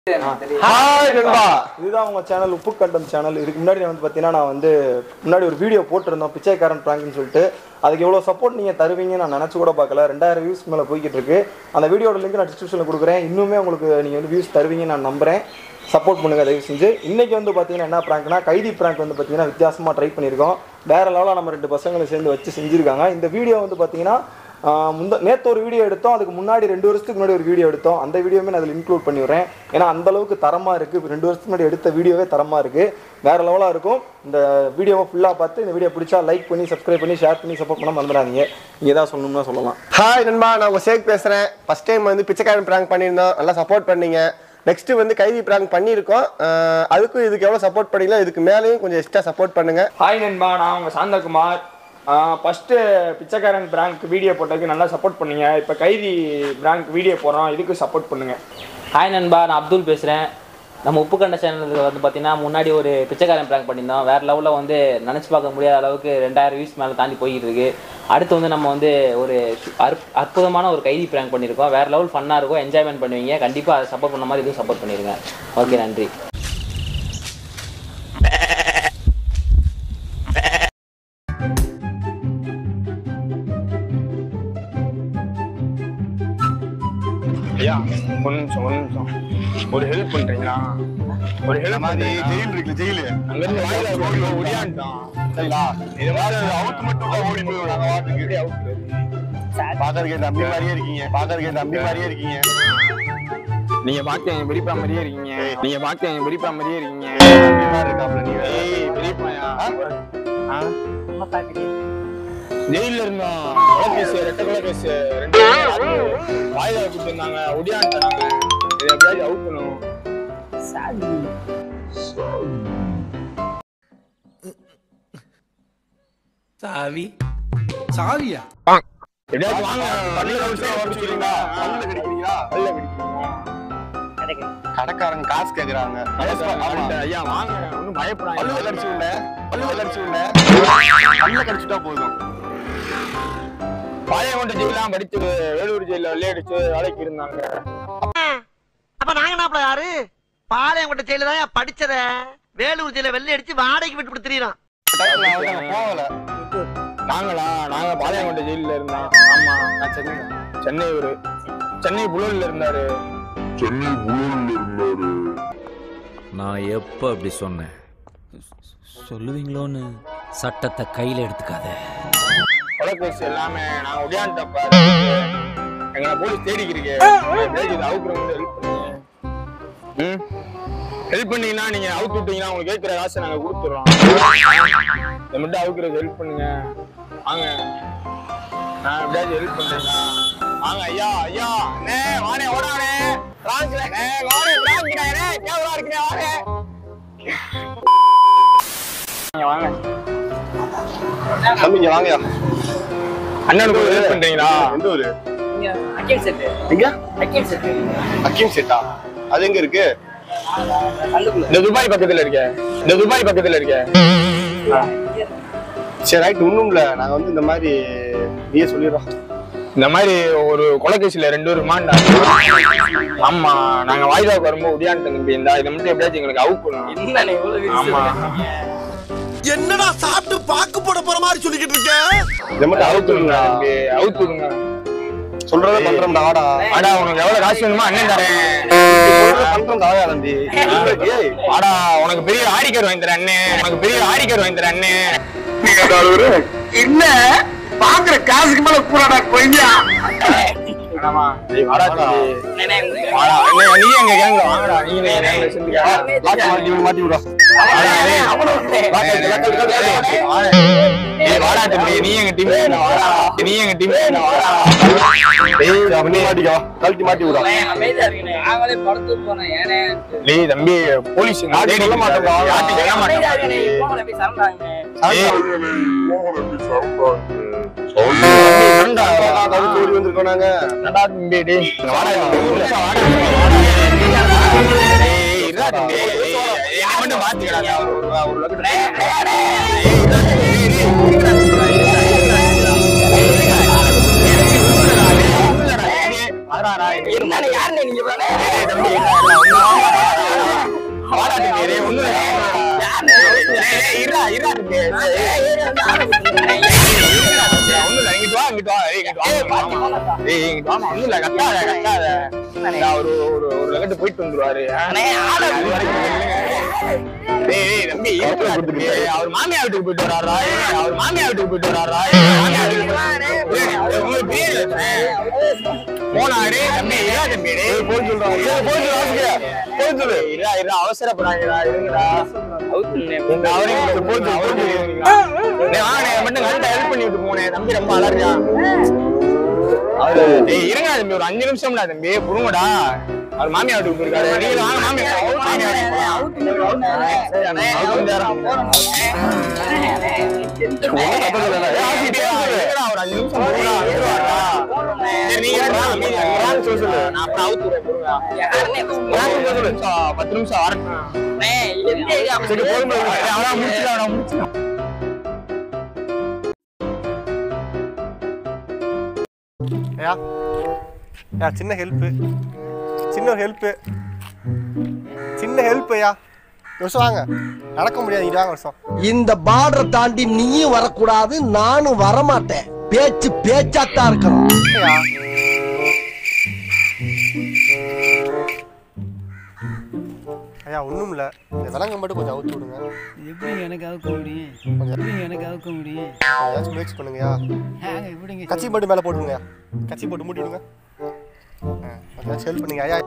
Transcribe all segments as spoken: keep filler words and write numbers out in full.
Hi நண்பா, இதுதான் உங்க சேனல் உப்பு கண்டம் சேனல். இதுக்கு முன்னாடி வந்து பார்த்தீங்கன்னா நான் வந்து முன்னாடி ஒரு வீடியோ போட்டிருந்தோம் பிச்சைக்காரன் பிராங்க்னு சொல்லிட்டு. அதுக்கு எவ்வளோ சப்போர்ட் நீங்கள் தருவீங்கன்னு நான் நினச்சி கூட பார்க்கல. ரெண்டாயிரம் வியூஸ் மேலே போய்கிட்டு இருக்கு. அந்த வீடியோட லிங்க் நான் டிஸ்கிரிப்ஷனில் கொடுக்குறேன். இன்னுமே உங்களுக்கு நீங்கள் வந்து வியூஸ் தருவீங்கன்னு நான் நம்புகிறேன். சப்போர்ட் பண்ணுங்கள் தயவு செஞ்சு. இன்றைக்கி வந்து பார்த்தீங்கன்னா என்ன ப்ராங்க்னா கைதி ப்ராங்க் வந்து பார்த்தீங்கன்னா வித்தியாசமாக ட்ரை பண்ணியிருக்கோம். வேறு லெவலாக நம்ம ரெண்டு பசங்களை சேர்ந்து வச்சு செஞ்சுருக்காங்க. இந்த வீடியோ வந்து பார்த்தீங்கன்னா முந்த நேற்று ஒரு வீடியோ எடுத்தோம், அதுக்கு முன்னாடி ரெண்டு வருஷத்துக்கு முன்னாடி ஒரு வீடியோ எடுத்தோம். அந்த வீடியோவே நான் அதில் இன்க்ளூட் பண்ணிவிடுறேன். ஏன்னா அந்தளவுக்கு தரமாக இருக்குது. ரெண்டு வருஷத்துக்கு முன்னாடி எடுத்த வீடியோவே தரமாக இருக்குது, வேறு லெவலாக இருக்கும். இந்த வீடியோவை ஃபுல்லாக பார்த்து இந்த வீடியோ பிடிச்சா லைக் பண்ணி சப்ஸ்கிரைப் பண்ணி ஷேர் பண்ணி சப்போர்ட் பண்ண மறந்துடாதீங்க. நீங்கள் ஏதாவது சொல்லணும்னா சொல்லலாம். ஹாய் நண்பா, நான் உங்கள் ஷேக் பேசுகிறேன். ஃபஸ்ட் டைம் வந்து பிச்சைக்காரன் ப்ராங்க் பண்ணியிருந்தோம், நல்லா சப்போர்ட் பண்ணீங்க. நெக்ஸ்ட்டு வந்து கைதி ப்ராங்க் பண்ணியிருக்கோம். அதுக்கும் இதுக்கு எவ்வளோ சப்போர்ட் பண்ணீங்களோ இதுக்கு மேலேயும் கொஞ்சம் எக்ஸ்ட்ரா சப்போர்ட் பண்ணுங்கள். ஹாய் நண்பா, நான் உங்கள் சாந்தகுமார். ஃபஸ்ட்டு பிச்சைக்காரன் பிராங்க் வீடியோ போட்டதுக்கு நல்லா சப்போர்ட் பண்ணுங்க. இப்போ கைதி பிராங்க் வீடியோ போடுறோம், இதுக்கு சப்போர்ட் பண்ணுங்கள். ஹாய் நண்பா, நான் அப்துல் பேசுகிறேன். நம்ம உப்பு கண்ட சேனலுக்கு வந்து பார்த்தீங்கன்னா முன்னாடி ஒரு பிச்சைக்காரன் பிராங்க் பண்ணியிருந்தோம். வேறு லெவலில் வந்து நினச்சி பார்க்க முடியாத அளவுக்கு ரெண்டாயிரம் வியூஸ் மேலே தாண்டி போய்கிட்டு இருக்கு. அடுத்து வந்து நம்ம வந்து ஒரு அற்புதமான ஒரு கைதி பிராங்க் பண்ணியிருக்கோம். வேறு லெவல் ஃபன்னாக இருக்கும், என்ஜாய்மெண்ட் பண்ணுவீங்க. கண்டிப்பாக அதை சப்போர்ட் பண்ண மாதிரி இதுவும் சப்போர்ட் பண்ணிடுங்க. ஓகே, நன்றி. ஐயா, ஒரு நிமிஷம் ஒரு நிமிஷம் ஒரு ஹெல்ப் பண்றீங்களா? ஒரு ஹெல்ப் மாதிரி ஜெயில் இருக்கு, ஜெயிலு அங்கிருந்து வாயில ரோட்ல ஓடியாண்டான். சரிங்களா, இது மாதிரி அவுட் மட்டும் ஓடி போய் நாங்க வாட்டுக்கு அவுட். பாக்கறதுக்கு தம்பி மாதிரியே இருக்கீங்க, பாக்கறதுக்கு தம்பி மாதிரியே இருக்கீங்க. நீங்க பாக்க என் பெரியப்பா மாதிரியே இருக்கீங்க, நீங்க பாக்க என் பெரியப்பா மாதிரியே இருக்கீங்க. தம்பி மாதிரி இருக்காப்ல நீங்க. ஏய் பெரியப்பாயா, ஆ நம்ம பாக்கறீங்க. ஜெயில இருந்தோம், கொலைகேஸ், ரெட்ட கொலைகேஸ், ரெண்டு வாயில வச்சுட்டு இருந்தாங்க, ஒடியாண்டாங்க. இதை எப்படியாவது அவுட் பண்ணுவோம். சாவி சாவி சாவியா? எப்படியாவது வாங்க. பல்ல கடிக்கிறீங்களா? பல்ல கடிக்கிறீங்களா? பல்ல கடிக்கிறீங்களா? கடைக்காரங்க காசு கேக்குறாங்க. ஐயா வாங்க, ஒன்னும் பயப்படாதீங்க. பல்ல கடிச்சு விட, பல்ல கடிச்சு விட, பல்ல கடிச்சுட்டா போதும். பாளையங்கோட்டை ஜெயிலாம் படிச்சு வேலூர் ஜெயில விளையாடிச்சு வேலைக்கு இருந்தாங்க. அப்ப நாங்க நாப்பல யாரு? பாளையங்கோட்டை ஜெயில தான் படிச்சத, வேலூர் ஜெயில வெள்ளை அடிச்சு வாடகைக்கு விட்டு கொடுத்துறோம். போகல நாங்களா? நாங்க பாளையங்கோட்டை ஜெயில இருந்தோம். ஆமா, நான் சென்னை சென்னை ஒரு சென்னை புலூர்ல இருந்தாரு. சென்னை புலூர்ல இருந்தாரு. நான் எப்ப அப்படி சொன்னேன்? சொல்லுவீங்களோன்னு சட்டத்தை கையில எடுத்துக்காத. கொலைகேஸ் எல்லாமே நான் ஒடியான்ட்டப்ப எங்களை போலீஸ் தேடிக்கிறீங்க. அவுக்குறவங்க ஹெல்ப் பண்ணுங்க. ம் ஹெல்ப் பண்ணீங்கன்னா நீங்க அவுத்து விட்டீங்கன்னா உங்களுக்கு கேட்கிற காசை நாங்க கொடுத்துடுறோம். இதை மட்டும் அவுக்குறது ஹெல்ப் பண்ணுங்க. வாங்க, நான் எப்படியாச்சும் ஹெல்ப் பண்றீங்களா? வாங்க ஐயா, ஐயா அண்ணே வானே ஓடானே ராங்க்ல அண்ணே வானே ராங்க்டானே கேவலா இருக்குனே வானே. வாங்க தம்பிங்க, வாங்கயா. அண்ணனுக்கு ஒரு ஹெல்ப் பண்றீங்களா? எந்த ஊரு? இங்க அக்கீம் செட். எங்க? அக்கீம் செட். அக்கீம் செட்டா? அது எங்க இருக்கு? இந்த துபாய் பக்கத்துல இருக்க. இந்த துபாய் பக்கத்துல இருக்க. சரி ரைட், ஒண்ணும் இல்ல. நாங்க வந்து இந்த மாதிரி நீயே சொல்லிடுறோம். இந்த மாதிரி ஒரு கொலைகேசில ரெண்டு பேரும் மாண்டா. ஆமா, நாங்க வாய்தாவுக்கு வரும்போது உடியான்ட்டு தம்பி. இந்த இதை மட்டும் எப்படியாச்சும் எங்களுக்கு அவுக்கணும். ஆமா, என்னடா சாப்பிட்டு பாக்கு போட போற மாதிரி சொல்லிக்கிட்டு இருக்கேன். இதை மட்டும் அவுத்துடுங்க, அவுத்துடுங்க. சொல்றத பண்றோம்டா. வாடா வாடா, உனக்கு எவ்வளவு காசு வேணுமோ அண்ணன் தரேன். பண்றோம் தாயா தம்பி. வாடா, உனக்கு பெரிய ஆடிக்கர் வாங்கி தரேன் அண்ணே. உனக்கு பெரிய ஆடிக்கர் வாங்கி தரேன் அண்ணே. என்ன பாக்குற காசுக்கு மேல பூராடா கொய்யா. வாடா தம்பி. வாடா அண்ணே, நீ எங்க கேங்க வாங்கடா. நீங்க கேங்க செஞ்சுக்க. லாக் மாட்டி மாட்டி விடுடா. வாடா தம்பி, நீ எங்க டீம் வாடா. நீ எங்க டீம் வாடா. ஏய் தம்பி மாட்டிக்கோ, கழட்டி மாட்டி விடுடா. அமைதியா இருக்கீங்க, நாங்களே படுத்து போறோம். ஏனே டேய் தம்பி, போலீஸ் நாடி சொல்ல மாட்டேங்க. யாட்டி சொல்ல மாட்டேங்க. போங்கடா போய் சரண்டாங்க. ஏய் போங்கடா போய் சரண்டாங்க. சரண்டா காது ஓடி வந்திருக்கோம் நாங்க. என்னடா தம்பி டேய் வாடா வாடா. டேய் இருடா தம்பி, என்ன பண்ண மாத்திக்கடா. ஒரு ஒரு லக்கு என்னன்னு யாருன்னு நீங்க ஒரு ஒரு லெகட்டு போயிட்டு வந்துருவாரு. அவர் மாமியா வீட்டுக்கு போயிட்டு வராரா? அவர் மாமியா வீட்டுக்கு போயிட்டு வராரா? போனாரு தம்பி. இரா தம்பி போய் சொல்றாங்க. போய் சொல்லு இரா இரா அவசரப்படாதீங்களா? இருங்கடா மட்டும் ஹெல்ப் பண்ணி விட்டு போனேன். தம்பி ரொம்ப அலர்ஜா. அவரு இருங்க தம்பி ஒரு அஞ்சு நிமிஷம்டா தம்பி புடுங்கடா. அவர் மாமியா வீட்டுக்கு போயிருக்காரு. நீங்க வாங்க மாமியா ஒரு அஞ்சு நிமிஷம் பத்து நிமிஷம் ஐயா ஐயா சின்ன ஹெல்ப்பு சின்ன ஒரு ஹெல்ப்பு சின்ன ஹெல்ப் ஐயா வருஷம் வாங்க நடக்க முடியாது இது வாங்க வருஷம் இந்த பார்டரை தாண்டி நீயும் வரக்கூடாது நானும் வரமாட்டேன் பேச்சு பேச்சாத்தான் இருக்கணும் ஐயா ஐயா ஒன்றும் இல்லை இந்த விலங்கு மட்டும் கொஞ்சம் அவுத்து விடுங்க எப்படி எனக்கு அவுக்க முடியும் எப்படி எனக்கு அவுக்க முடியும் ஏதாச்சும் முயற்சி பண்ணுங்கய்யா எப்படிங்க கச்சி மட்டும் மேலே போட்டுருங்க கச்சி போட்டு மூடி விடுங்க ஏதாச்சும் ஹெல்ப் பண்ணுங்க ஐயா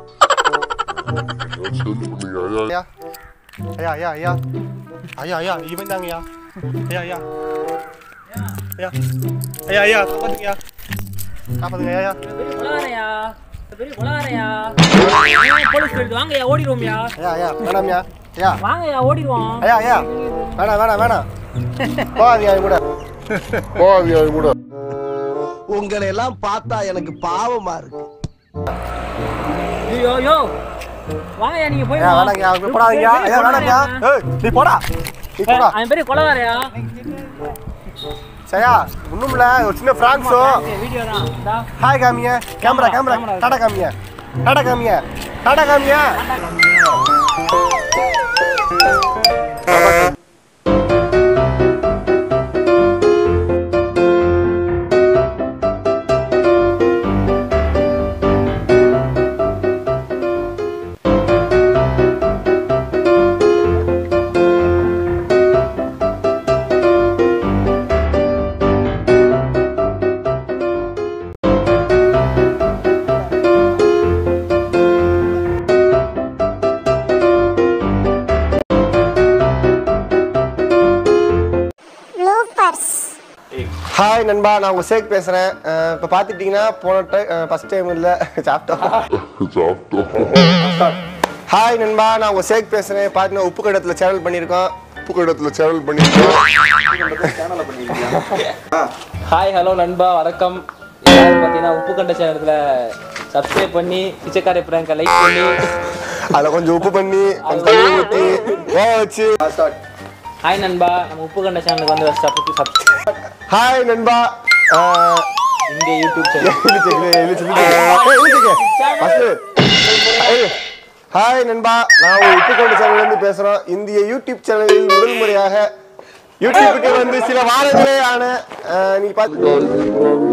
ஐயா ஐயா ஐயா ஐயா ஐயா ஐயா இவன் தாங்கய்யா ஐயா ஐயா ஐயா ஐயா ஐயா காப்பாத்துங்கய்யா காப்பாத்துங்க ஐயா கொலகாரையா பெரிய கொலகாரையா போலீஸ் போயிட்டு வாங்கய்யா ஓடிடுவோம்யா ஐயா ஐயா வேணாம்யா ஐயா வாங்கய்யா ஓடிடுவோம் ஐயா ஐயா வேணாம் வேணாம் வேணாம் போகாதியா கூட போகாதியா கூட உங்களை எல்லாம் பார்த்தா எனக்கு பாவமா இருக்கு ஐயோ யோ வாங்கய்யா நீங்க போய் ஐயா வேணாங்கய்யா அவங்க போடாதீங்க ஐயா வேணாம்யா ஏய் நீ போடா நீ போடா அவன் பெரிய கொலகாரையா சரியா ஒன்றும் இல்லை ஒரு சின்ன ஃப்ரான்ஸோ வீடியோ தான் இந்தா ஹாய் காமிய கேமரா கேமரா டாடா காமிய டாடா காமிய டாடா காமிய ஹாய் நண்பா நான் உங்கள் சேக் பேசுகிறேன் இப்போ பார்த்துட்டிங்கன்னா போன டைம் ஃபஸ்ட் டைம் இல்லை சாப்பிட்டோம் ஹாய் நண்பா நான் உங்கள் சேக் பேசுகிறேன் பார்த்தீங்கன்னா உப்பு கடத்தில் சேனல் பண்ணியிருக்கோம் உப்பு கடத்தில் சேனல் பண்ணியிருக்கோம் ஹாய் ஹலோ நண்பா வணக்கம் எல்லாரும் பார்த்தீங்கன்னா உப்பு கண்ட சேனத்தில் சப்ஸ்கிரைப் பண்ணி பிச்சைக்கார பிராங்க லைக் பண்ணி அதில் கொஞ்சம் உப்பு பண்ணி கொஞ்சம் தண்ணி ஊற்றி ஓ வச்சு ஹாய் நண்பா நம்ம உப்பு கண்ட சேனலுக்கு வந்து சப்ஸ்கிரைப் சப்ஸ்கிரைப் ஹாய் நண்பா இந்த யூடியூப் சேனல் ஹாய் நண்பா நான் ஒரு உப்பு கண்ட சேனல்லேருந்து பேசுகிறோம் இந்திய யூடியூப் சேனலில் முதல் முறையாக யூடியூபுக்கு வந்து சில வாரங்களே ஆன நீ பார்த்து